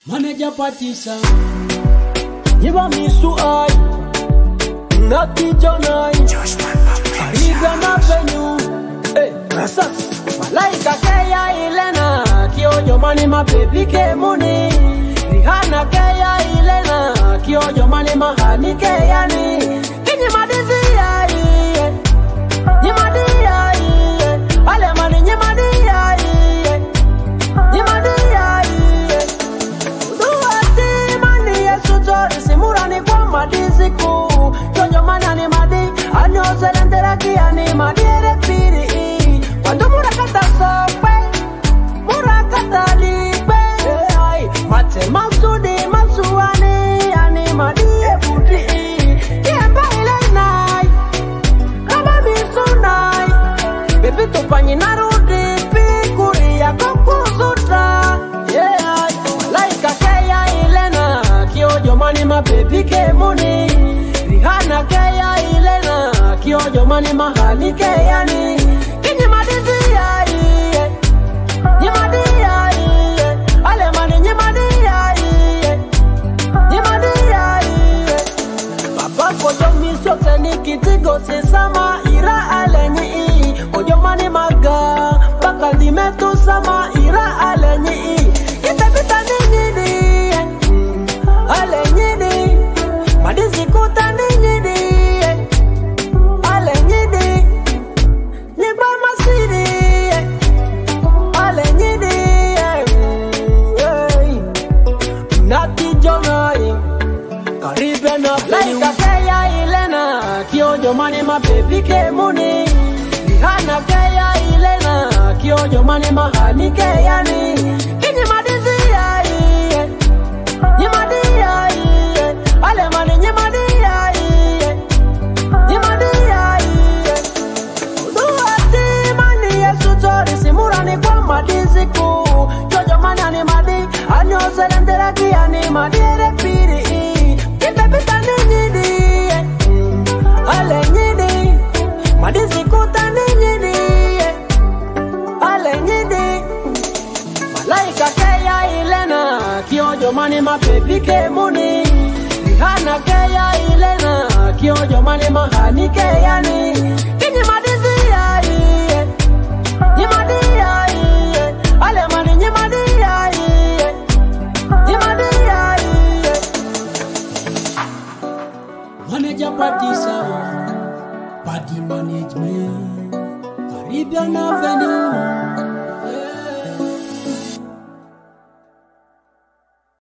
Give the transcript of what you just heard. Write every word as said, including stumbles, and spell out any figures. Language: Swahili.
Manager Patisa Niba misu ay Nati Jonai Ariga na venue Hey, Rasas Malaika Keya Ilena Kiojo mani ma baby ke muni Rihanna Keya Ilena Kiojo mani ma hani Keya ni Kinyi madizi ya iye Nyimadi ya iye Ale mani nyimadi ya iye Nyimadi ya iye Uduwati mani yesu tori simurani kwa madizi ku Kiojo mani ni madi Ani ozelendera kia ni madi ere piri Quando murakata sope Murakata libe Mate mausudi masuani Ani madi e puti Kiemba ile nai Kama misu nai Baby tupanyi narudi Pikuri ya kukuzuta Yeah Malaika keya ilena Kiojo mani ma baby ke muni Rihanna keya ilena Kiojo mani ma hani keya ni Kinyi madizi ya iye Nyimadi ya iye Ale mani nyimadi ya iye Nyimadi ya iye Baba kojo misyo teni kitigo sisama Ira ale nyi Kojo mani maga Baka dimetu sama Ira ale nyi Kitepita ninyidi Ale nyidi Madizi kuta ninyidi Ale nyidi Niba masiri Ale nyidi Nati Jonai Karibe na Laika Keya Ilena Kiojo mani ma baby ke muni Rihanna Keya Ilena Kiojo mani ma hani Keya ni Kinyi madizi ya iye Nyimadi ya iye Ale mani nyimadi ya iye Nyimadi ya iye Uduwati mani yesu tori simurani kwa madizi ku Kiojo mani ni madi Ani ozelendera kia ni madi ere piri Kitepita ninyidi Ale nyidi Madizi kuta ninyidi Ale nyidi Malaika keya ilena Kiojo mani ma baby ke muni Rihanna keya ilena Kiojo mani ma hani keya ni Kinyi madizi ya iye Nyimadi ya iye Ale mani nyimadi ya iye Nyimadi ya iye Manager Patisa Party Management Caribbean Avenue